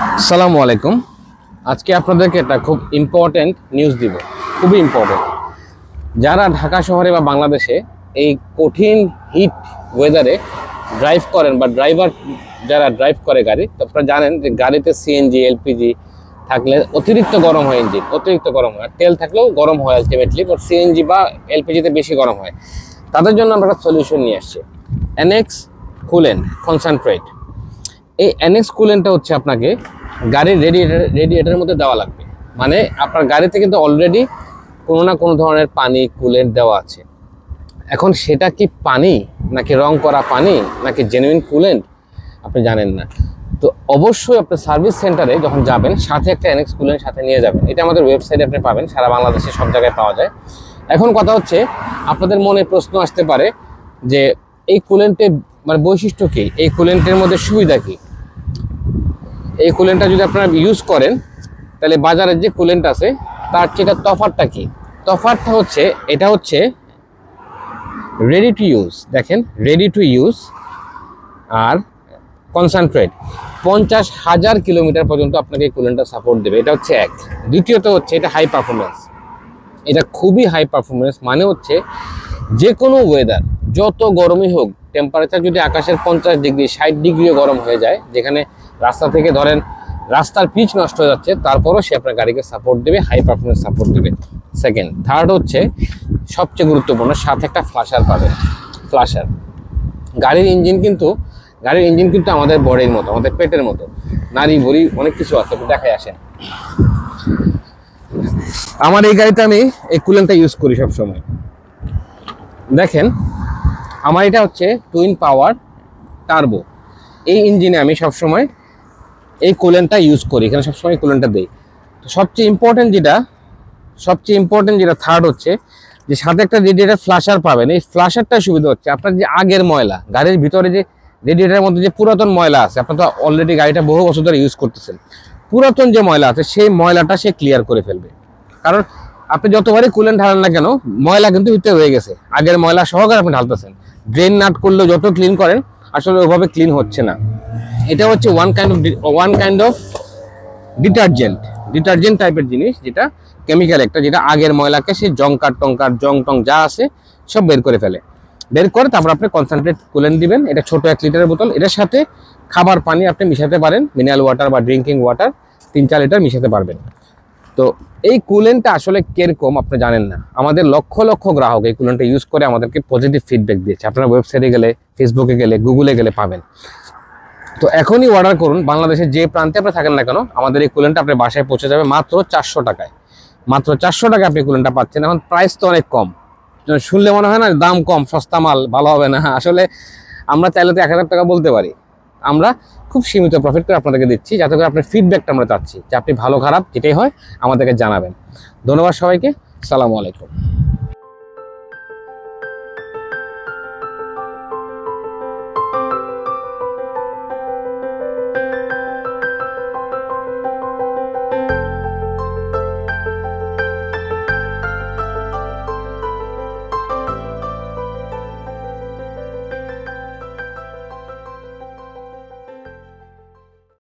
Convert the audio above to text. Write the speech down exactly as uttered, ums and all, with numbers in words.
আসসালামু আলাইকুম। আজকে আপনাদেরকে একটা খুব ইম্পর্টেন্ট নিউজ দিব, খুবই ইম্পর্টেন্ট। যারা ঢাকা শহরে বা বাংলাদেশে এই কঠিন হিট ওয়েদারে ড্রাইভ করেন বা ড্রাইভার যারা ড্রাইভ করে গাড়ি, তো আপনারা জানেন যে গাড়িতে সিএনজি এলপিজি থাকলে অতিরিক্ত গরম হয়, ইঞ্জিন অতিরিক্ত গরম হয়, তেল থাকলেও গরম হয় আলটিমেটলি, বাট সিএনজি বা এলপিজিতে বেশি গরম হয়। তাদের জন্য আমরা একটা সলিউশন নিয়ে আসছি, এনএক্স কুলেন্ট কনসেন্ট্রেট। এই এনএক্স কুলেন্টটা হচ্ছে আপনাকে গাড়ির রেডিয়েটার রেডিয়েটারের মধ্যে দেওয়া লাগবে। মানে আপনার গাড়িতে কিন্তু অলরেডি কোনো না কোনো ধরনের পানি কুলেন্ট দেওয়া আছে। এখন সেটা কি পানি নাকি রং করা পানি নাকি জেনুইন কুলেন্ট আপনি জানেন না। তো অবশ্যই আপনি সার্ভিস সেন্টারে যখন যাবেন সাথে একটা এনএক্স কুলেন্ট সাথে নিয়ে যাবেন। এটা আমাদের ওয়েবসাইটে আপনি পাবেন, সারা বাংলাদেশে সব জায়গায় পাওয়া যায়। এখন কথা হচ্ছে, আপনাদের মনে প্রশ্ন আসতে পারে যে এই কুলেন্টের মানে বৈশিষ্ট্য কি, এই কুলেন্টের মধ্যে সুবিধা কি। এই কুলেন্টটা যদি আপনারা ইউজ করেন তাহলে বাজারের যে কুলেন্ট আছে তার চেয়ে তফাৎটা কি? তফাৎটা হচ্ছে, এটা হচ্ছে রেডি টু ইউজ। দেখেন, রেডি টু ইউজ আর কনসেন্ট্রেট পঞ্চাশ হাজার কিলোমিটার পর্যন্ত আপনাকে এই কুলেন্টটা সাপোর্ট দেবে। এটা হচ্ছে এক। দ্বিতীয়ত হচ্ছে এটা হাই পারফরমেন্স। এটা খুবই হাই পারফরমেন্স, মানে হচ্ছে যে কোনো ওয়েদার যত গরমই হোক, টেম্পারেচার যদি আকাশের পঞ্চাশ ডিগ্রি ষাট ডিগ্রিও গরম হয়ে যায়, যেখানে রাস্তা থেকে ধরেন রাস্তার পিচ নষ্ট হয়ে যাচ্ছে, তারপরও সে আপনার গাড়িকে সাপোর্ট দেবে, হাই পারফরমেন্স সাপোর্ট দেবে। সেকেন্ড, থার্ড হচ্ছে সবচেয়ে গুরুত্বপূর্ণ, সাথে একটা ফ্লাশার পাবেন। ফ্লাশার গাড়ির ইঞ্জিন কিন্তু গাড়ির ইঞ্জিন কিন্তু আমাদের বডির মতো, আমাদের পেটের মতো, নারী বড়ি অনেক কিছু আছে, দেখাই আসেন। আমার এই গাড়িতে আমি এই কুলেন্টটা ইউজ করি সব সময়। দেখেন, আমার এটা হচ্ছে টুইন পাওয়ার টার্বো। এই ইঞ্জিনে আমি সবসময় এই কুলেন্টটা ইউজ করি, এখানে সবসময় কুলেন্টটা দিই। তো সবচেয়ে ইম্পর্টেন্ট যেটা সবচেয়ে ইম্পর্টেন্ট যেটা থার্ড হচ্ছে যে সাথে একটা রেডিয়েটার ফ্লাশার পাবেন। এই ফ্লাশারটা সুবিধা হচ্ছে আপনার যে আগের ময়লা, গাড়ির ভিতরে যে রেডিয়েটারের মধ্যে যে পুরাতন ময়লা আছে, আপনার তো অলরেডি গাড়িটা বহু বছর ধরে ইউজ করতেছেন, পুরাতন যে ময়লা আছে সেই ময়লাটা সে ক্লিয়ার করে ফেলবে। কারণ আপনি যতবারই কুলেন্ট ঢালেন না কেন, ময়লা কিন্তু ভিতরে রয়ে গেছে, আগের ময়লা সহকারে আপনি ঢালতেছেন। ড্রেন নাট করলেও যত ক্লিন করেন আসলে ওইভাবে ক্লিন হচ্ছে না। এটা হচ্ছে one kind of one kind of detergent detergent টাইপের জিনিস, যেটা কেমিক্যাল একটা, যেটা আগের ময়লাকে সে জংকার টঙ্কার জং টং যা আছে সব বের করে ফেলে। বের করে তারপর আপনি কনসেন্ট্রেট কুলেন্ট দিবেন। এটা ছোট এক লিটারের বোতল। এটার সাথে খাবার পানি আপনি মিশাতে পারেন, মিনারেল ওয়াটার বা ড্রিঙ্কিং ওয়াটার তিন চার লিটার মিশাতে পারবেন। তো এই কুলেন্টটা আসলে কিরকম আপনি জানেন না। আমাদের লক্ষ লক্ষ গ্রাহক এই কুলেন্টটা ইউজ করে আমাদেরকে পজিটিভ ফিডব্যাক দিয়েছে। আপনারা ওয়েবসাইটে গেলে, ফেসবুকে গেলে, গুগলে গেলে পাবেন। তো এখনই অর্ডার করুন, বাংলাদেশের যে প্রান্তে আপনি থাকেন না কেন, আমাদের এই কুলেন্টটা আপনার বাসায় পৌঁছে যাবে মাত্র চারশো টাকায়। মাত্র চারশো টাকা আপনি কুলেন্টটা পাচ্ছেন। এখন প্রাইস তো অনেক কম, শুনলে মনে হয় না দাম কম, সস্তা মাল, ভালো হবে না। আসলে আমরা চাইলে তো এক হাজার টাকা বলতে পারি। আমরা খুব সীমিত প্রফিট করে আপনাদেরকে দিচ্ছি, যাতে করে আপনার ফিডব্যাকটা আমরা চাচ্ছি যে আপনি ভালো খারাপ যেটাই হয় আমাদেরকে জানাবেন। ধন্যবাদ সবাইকে, আসসালামু আলাইকুম।